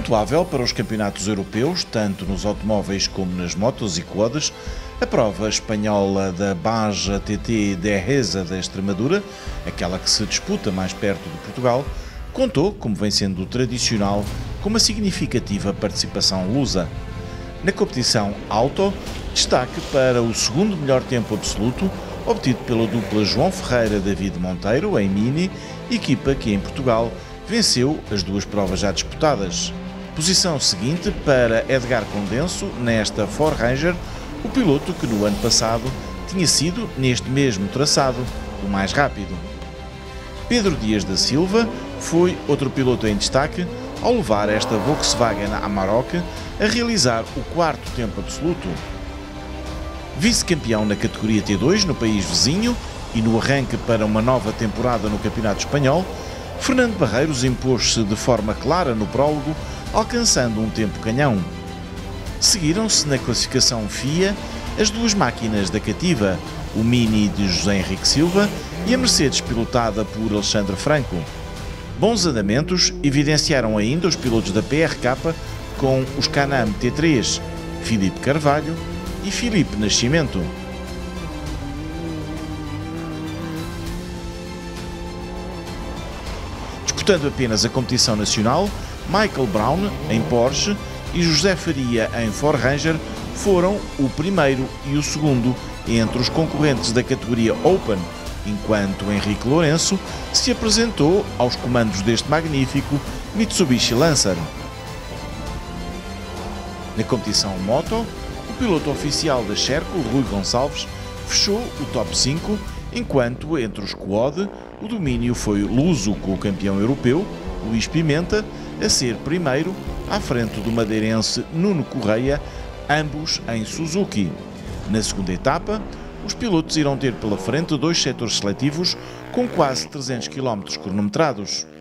Pontuável para os campeonatos europeus, tanto nos automóveis como nas motos e quads, a prova espanhola da Baja TT de Erreza da Extremadura, aquela que se disputa mais perto de Portugal, contou, como vem sendo tradicional, com uma significativa participação lusa. Na competição auto, destaque para o segundo melhor tempo absoluto, obtido pela dupla João Ferreira-David Monteiro, em Mini, equipa que em Portugal venceu as duas provas já disputadas. Posição seguinte para Edgar Condenso nesta Ford Ranger, o piloto que no ano passado tinha sido, neste mesmo traçado, o mais rápido. Pedro Dias da Silva foi outro piloto em destaque ao levar esta Volkswagen Amarok a realizar o quarto tempo absoluto. Vice-campeão na categoria T2 no país vizinho e no arranque para uma nova temporada no Campeonato Espanhol, Fernando Barreiros impôs-se de forma clara no prólogo, alcançando um tempo canhão. Seguiram-se na classificação FIA as duas máquinas da cativa, o Mini de José Henrique Silva e a Mercedes pilotada por Alexandre Franco. Bons andamentos evidenciaram ainda os pilotos da PRK com os Can-Am T3, Filipe Carvalho e Filipe Nascimento. Disputando apenas a competição nacional, Michael Brown, em Porsche, e José Faria, em Ford Ranger, foram o primeiro e o segundo entre os concorrentes da categoria Open, enquanto Henrique Lourenço se apresentou aos comandos deste magnífico Mitsubishi Lancer. Na competição moto, o piloto oficial da Sherco, Rui Gonçalves, fechou o top 5, enquanto entre os quad o domínio foi luso com o campeão europeu, Luís Pimenta, a ser primeiro à frente do madeirense Nuno Correia, ambos em Suzuki. Na segunda etapa, os pilotos irão ter pela frente dois setores seletivos com quase 300 km cronometrados.